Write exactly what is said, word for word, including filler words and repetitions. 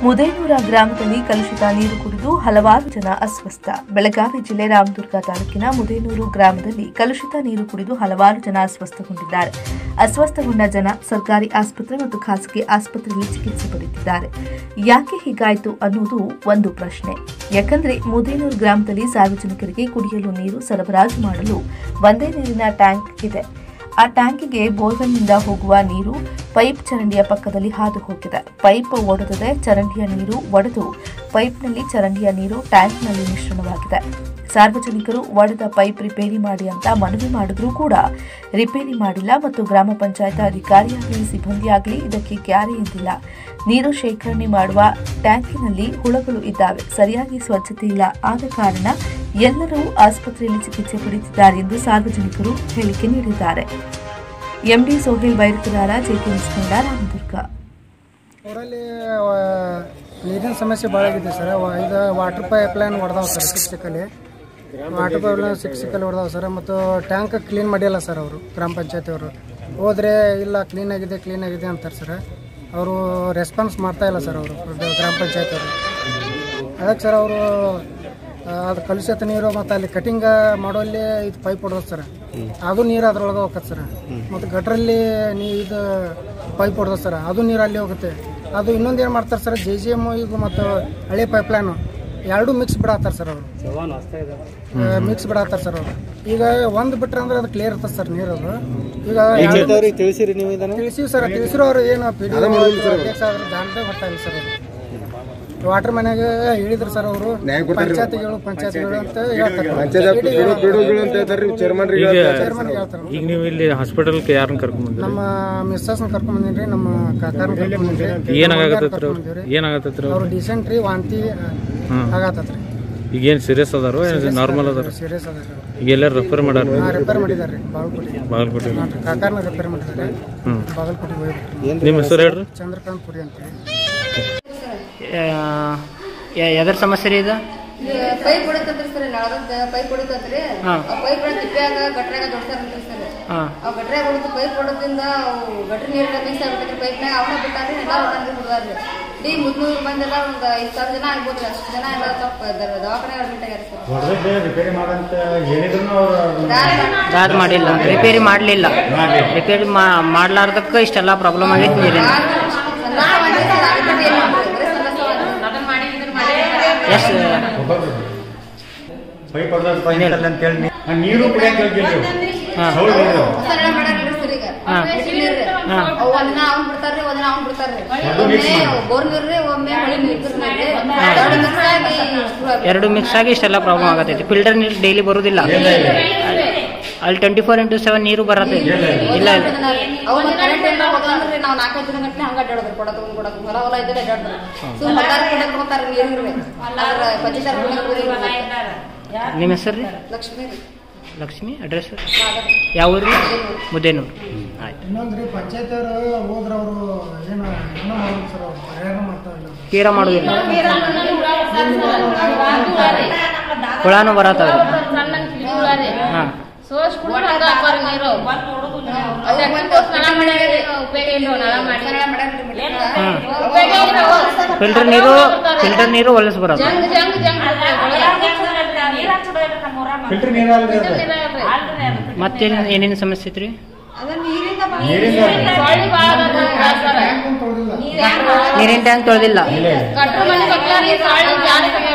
ಮುದೇನೂರ ಗ್ರಾಮದಲ್ಲಿ ಕಲುಷಿತ ನೀರು ಕುಡಿದು ಹಲವಾರು ಜನ ಅಸ್ವಸ್ಥ. ಬೆಳಗಾವಿ ಜಿಲ್ಲೆ ರಾಮದುರ್ಗ ತಾಲೂಕಿನ ಮುದೇನೂರು ಗ್ರಾಮದಲ್ಲಿ ಕಲುಷಿತ ನೀರು ಕುಡಿದು ಹಲವಾರು ಜನ ಅಸ್ವಸ್ಥಗೊಂಡಿದ್ದಾರೆ. ಅಸ್ವಸ್ಥಗೊಂಡ ಜನ ಸರ್ಕಾರಿ ಆಸ್ಪತ್ರೆ ಮತ್ತು ಖಾಸಗಿ ಆಸ್ಪತ್ರೆಯಲ್ಲಿ ಚಿಕಿತ್ಸೆ ಪಡೆದಿದ್ದಾರೆ. ಯಾಕೆ ಹೀಗಾಯಿತು ಅನ್ನೋದು ಒಂದು ಪ್ರಶ್ನೆ. ಯಾಕಂದ್ರೆ ಮುದೇನೂರು ಗ್ರಾಮದಲ್ಲಿ ಸಾರ್ವಜನಿಕರಿಗೆ ಕುಡಿಯಲು ನೀರು ಸರಬರಾಜು ಮಾಡಲು ಒಂದೇ ನೀರಿನ ಟ್ಯಾಂಕ್ ಇದೆ. ಆ ಟ್ಯಾಂಕಿಗೆ ಬೋರ್ವೆಲ್ನಿಂದ ಹೋಗುವ ನೀರು ಪೈಪ್ ಚರಂಡಿಯ ಪಕ್ಕದಲ್ಲಿ ಹಾದು ಹೋಗಿದೆ. ಪೈಪ್ ಒಡೆದದೆ ಚರಂಡಿಯ ನೀರು ಒಡೆದು ಪೈಪ್ನಲ್ಲಿ ಚರಂಡಿಯ ನೀರು ಟ್ಯಾಂಕ್ನಲ್ಲಿ ಮಿಶ್ರಣವಾಗಿದೆ. ಸಾರ್ವಜನಿಕರು ಒಡೆದ ಪೈಪ್ ರಿಪೇರಿ ಮಾಡಿ ಅಂತ ಮನವಿ ಮಾಡಿದ್ರೂ ಕೂಡ ರಿಪೇರಿ ಮಾಡಿಲ್ಲ ಮತ್ತು ಗ್ರಾಮ ಪಂಚಾಯತ್ ಅಧಿಕಾರಿಯಾಗಲಿ ಸಿಬ್ಬಂದಿಯಾಗಲಿ ಇದಕ್ಕೆ ಕ್ಯಾರೆ ಎಂದಿಲ್ಲ. ನೀರು ಶೇಖರಣೆ ಮಾಡುವ ಟ್ಯಾಂಕಿನಲ್ಲಿ ಹುಳಗಳು ಇದ್ದಾವೆ, ಸರಿಯಾಗಿ ಸ್ವಚ್ಛತೆ ಇಲ್ಲ. ಆದ ಕಾರಣ ಎಲ್ಲರೂ ಆಸ್ಪತ್ರೆಯಲ್ಲಿ ಚಿಕಿತ್ಸೆ ಪಡೆದಿದ್ದಾರೆ ಎಂದು ಸಾರ್ವಜನಿಕರು ಹೇಳಿಕೆ ನೀಡಿದ್ದಾರೆ. MD Sohail Bairakadar, JK news Kannada, Ramdurg. ಊರಲ್ಲಿ ನೀರಿನ ಸಮಸ್ಯೆ ಭಾಳ ಆಗಿದೆ ಸರ್. ಇದು ವಾಟರ್ ಪೈಪ್ ಲೈನ್ ಹೊಡೆದಾವ ಸರ್, ಸಿಕ್ ಸಿಕ್ಕಲ್ಲಿ ವಾಟರ್ ಪೈಪ್ ಲೈನ್ ಸಿಕ್ ಸಿಕ್ಕಲ್ಲಿ ಹೊಡೆದಾವ ಸರ್. ಮತ್ತು ಟ್ಯಾಂಕ್ ಕ್ಲೀನ್ ಮಾಡಿಲ್ಲ ಸರ್ ಅವರು, ಗ್ರಾಮ ಪಂಚಾಯತಿ ಅವರು. ಹೋದರೆ ಇಲ್ಲ ಕ್ಲೀನ್ ಆಗಿದೆ ಕ್ಲೀನ್ ಆಗಿದೆ ಅಂತಾರೆ ಸರ್. ಅವರು ರೆಸ್ಪಾನ್ಸ್ ಮಾಡ್ತಾ ಇಲ್ಲ ಸರ್ ಅವರು, ಗ್ರಾಮ ಪಂಚಾಯತ್ ಅವರು. ಅದಕ್ಕೆ ಸರ್ ಅವರು ಅದು ಕಲುಷಿತ ನೀರು ಮತ್ತು ಅಲ್ಲಿ ಕಟಿಂಗ್ ಮಾಡೋಲ್ಲಿ ಇದು ಪೈಪ್ ಹೊಡೆದ ಸರ್, ಅದು ನೀರು ಅದ್ರೊಳಗೆ ಹೋಗತ್ತೆ ಸರ್. ಮತ್ತು ಗಟ್ರಲ್ಲಿ ನೀ ಇದು ಪೈಪ್ ಹೊಡೆದ ಸರ್, ಅದು ನೀರು ಅಲ್ಲಿ ಹೋಗುತ್ತೆ. ಅದು ಇನ್ನೊಂದು ಏನು ಮಾಡ್ತಾರೆ ಸರ್, ಜೆ ಜಿ ಎಮ್ ಈಗ ಮತ್ತು ಹಳೆ ಪೈಪ್ ಲೈನು ಎರಡೂ ಮಿಕ್ಸ್ ಬಿಡಾತಾರೆ ಸರ್ ಅವರು, ಮಿಕ್ಸ್ ಬಿಡಾತಾರೆ ಸರ್ ಅವರು. ಈಗ ಒಂದು ಬಿಟ್ರೆ ಅಂದ್ರೆ ಅದು ಕ್ಲಿಯರ್ ಇರ್ತದೆ ಸರ್ ನೀರು. ಅದು ಈಗ ತಿಳಿಸಿರಿ ನೀವು ತಿಳಿಸಿವಿ ಸರ್, ತಿಳಿಸಿರೋ ಅವ್ರು ಏನು ಪಿ ಡಿ ಅಧ್ಯಕ್ಷ ಆದ್ರೆ ಜಾಣದೇ ಗೊತ್ತಾಗಿಲ್ಲ ಸರ್ ಅವರು. ವಾಟರ್ ಮನೆಗೆ ಹೇಳಿದ್ರು ಸರ್ ಅವರು, ಪಂಚಾಯತಿಗಳು ಪಂಚಾಯತಿಗಳು ಅಂತ ಹೇಳ್ತಾರೆ. ಈಗ ನೀವು ಇಲ್ಲಿ ಹಾಸ್ಪಿಟಲ್ ಯಾರನ್ನ ಕರ್ಕೊಂಡ್ ನಮ್ಮ ಮಿಸ್ಸಸ್ನ ಕರ್ಕೊಂಡ್ ಬಂದಿನ್ರಿ, ನಮ್ಮ ಕಾಕಾರನ್ನ ಕರ್ಕೊಂಡ್ ಬಂದಿನ್ರಿ. ಏನಾಗತ್ತೈತ್ರಿ ಏನಾಗತ್ತೈತ್ರಿ ಅವ್ರು ಡಿಸೆಂಟ್ರಿ ವಾಂತಿ ಆಗತ್ತೈತ್ರಿ. ಈಗ ಏನ್ ಸೀರಿಯಸ್ ಅದಾರೋ ನಾರ್ಮಲ್ ಅದಾರ? ಸೀರಿಯಸ್ ಅದಾರ. ಈಗ ಎಲ್ಲರೂ ರಿಪೇರ್ ಮಾಡ್ಯಾರ? ರಿಪೇರ್ ಮಾಡಿದಾರೆ ಬಾಗಲಕೋಟೆ. ಬಾಗಲಕೋಟೆ ಕಾಕಾರನ್ನ ರಿಪೇರ್ ಮಾಡಿದ್ದಾರೆ, ಬಾಗಲಕೋಟೆಗೆ ಹೋಗ್ಬಿಟ್ರಿ. ನಿಮ್ಮ ಹೆಸರು ಹೇಳ್ರಿ? ಚಂದ್ರಕಾಂತ್ ಪುರಿ ಅಂತೇಳಿ. ಯಾವ್ದಾರ ಸಮಸ್ಯೆ ರೀ ಇದು? ಪೈಪ್ ಹೊಡಿತಂತ್ರಿ ಸರ್, ನಾಳದ ಪೈಪ್ ಹೊಡಿತಂತ್ರಿ. ಪೈಪ್ ಹೊಡೆದ ತಿಪ್ಪ್ಯಾಗ ಗಟ್ರ್ಯಾಗ ದೊಡ್ತಾರಂತ್ರಿ ಸರ್. ಅವ್ ಗಟ್ರ್ಯಾಗ ಹೊಡೆದು ಪೈಪ್ ಹೊಡೋದ್ರಿಂದ ಗಟ್ರಿ ನೀರಿನ ಮಿಕ್ಸ್ ಆಗ್ಬಿಟ್ಟೈತ್ರಿ. ಪೈಪ್ನಾಗ ಅವನ್ನ ಬಿಟ್ಟಾರಿ ಎಲ್ಲ ಹೊಡಂದ್ರಿ ಹುಡುಗಾರ್ರಿ. ಈಗ ಮುನ್ನೂರು ಬಂದೆಲ್ಲ ಒಂದು ಐದು ಸಾವಿರ ಜನ ಆಗ್ಬೋದ್ರಿ. ಅಷ್ಟು ಜನ ಎಲ್ಲ ತಪ್ಪ ದವಾಖಾನೆ ಅಡ್ಮಿಟ್ ಆಗ್ಯಾರ ಸರ್. ಅದು ಮಾಡಿಲ್ಲ, ರಿಪೇರಿ ಮಾಡಲಿಲ್ಲ. ರಿಪೇರಿ ಮಾಡ್ಲಾರ್ದಕ್ಕೆ ಇಷ್ಟೆಲ್ಲ ಪ್ರಾಬ್ಲಮ್ ಆಗೈತಿ ನೀರಿನ. ನೀರು ಎರಡು ಮಿಕ್ಸ್ ಆಗಿ ಇಷ್ಟೆಲ್ಲ ಪ್ರಾಬ್ಲಮ್ ಆಗತೈತಿ. ಫಿಲ್ಟರ್ ನೀರು ಡೈಲಿ ಬರುದಿಲ್ಲ, ಅಲ್ಲಿ ಟ್ವೆಂಟಿ ಫೋರ್ ಇಂಟು ಸೆವೆನ್ ನೀರು ಬರತ್ತೆ. ಇಲ್ಲ ಇಲ್ಲ ನಿಮ್ಮ ಹೆಸರು ರೀ? ಲಕ್ಷ್ಮೀ. ಲಕ್ಷ್ಮಿ. ಅಡ್ರೆಸ್ ಯಾವ ಊರು? ಮುದೇನೂರು. ಆಯ್ತು. ಇನ್ನೊಂದ್ರಿ ಪಂಚಾಯತ್ ಅವರು ಹೋದ್ರ ಅವರು ಏನು ಏನೋ ಮಾಡೋದು ಸರ್, ಅವ್ರು ಪರಿಹಾರ ಮಾಡ್ತಾ ಇಲ್ಲ, ತೀರ ಮಾಡೋದಿಲ್ಲ. ಹುಳಾನು ಬರತ್ತವ್ರಿ. ಹಾಂ ಫಿಲ್ಟರ್ ನೀರು ಫಿಲ್ಟರ್ ನೀರು ಹೊಲಸು ಬರೋದು. ಮತ್ತೆ ಏನೇನು ಸಮಸ್ಯೆ ಐತ್ರಿ? ನೀರಿನ ಟ್ಯಾಂಕ್ ತೊಳೆದಿಲ್ಲ.